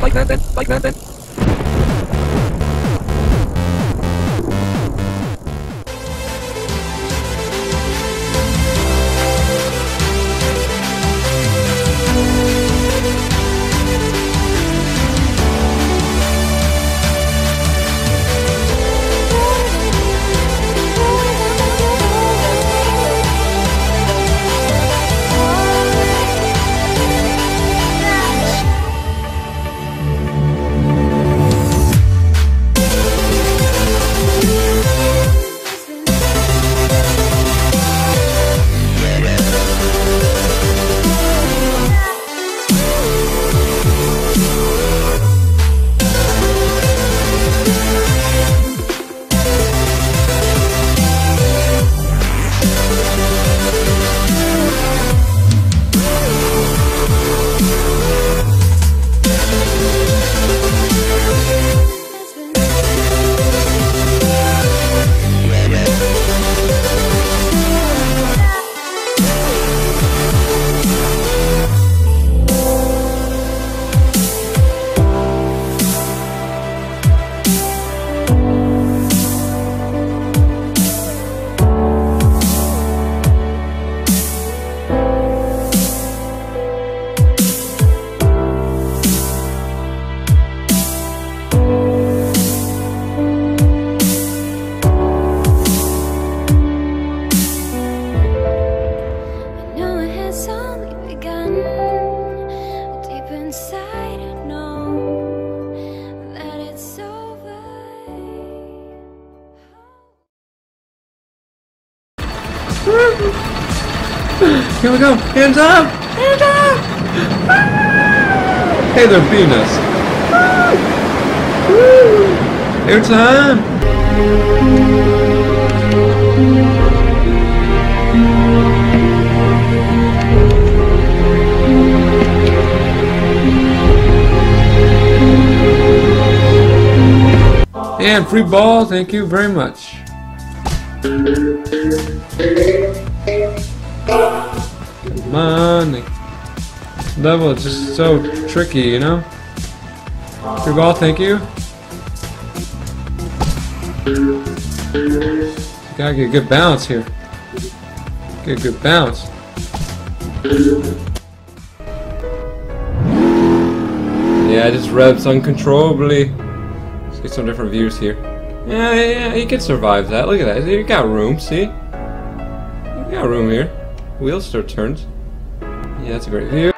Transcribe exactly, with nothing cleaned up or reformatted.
BikeManBen, BikeManBen. Here we go! Hands up! Hands up! Hey there, Venus! Air time! And free ball, thank you very much. Come on. This level is just so tricky, you know? Free ball, thank you. Gotta get a good bounce here. Get a good bounce. Yeah, it just revs uncontrollably. Let's get some different views here. Yeah, yeah, yeah, you can survive that. Look at that. You got room, see? You got room here. Wheels still turns. Yeah, that's a great view.